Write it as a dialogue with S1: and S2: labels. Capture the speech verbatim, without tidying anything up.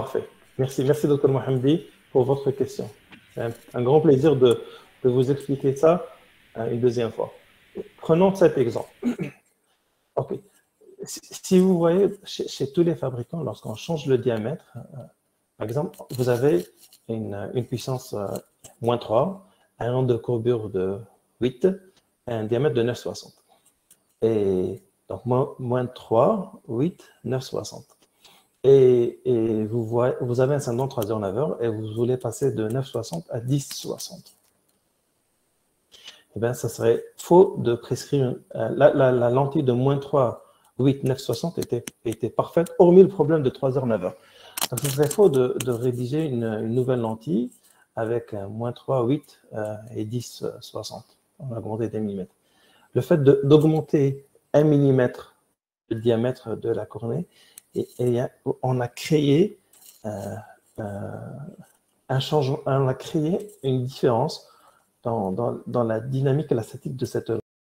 S1: Parfait. Merci, merci, docteur Mohamedi, pour votre question. C'est un, un grand plaisir de, de vous expliquer ça euh, une deuxième fois. Prenons cet exemple. OK. Si, si vous voyez, chez, chez tous les fabricants, lorsqu'on change le diamètre, euh, par exemple, vous avez une, une puissance euh, moins trois, un angle de courbure de huit, et un diamètre de neuf virgule soixante. Et donc, moins, moins trois, huit, neuf virgule soixante. Et, et vous, voyez, vous avez un syndrome trois heures neuf heures et vous voulez passer de neuf virgule soixante à dix virgule soixante. Eh bien, ça serait faux de prescrire. Euh, la, la, la lentille de moins trois, huit, neuf virgule soixante était, était parfaite, hormis le problème de trois heures neuf heures. Donc, ce serait faux de, de rédiger une, une nouvelle lentille avec euh, moins trois, huit euh, et dix virgule soixante. On a augmenté des millimètres. Le fait d'augmenter un millimètre le diamètre de la cornée, et, et on a créé euh, euh, un changement, on a créé une différence dans, dans, dans la dynamique et la statique de cette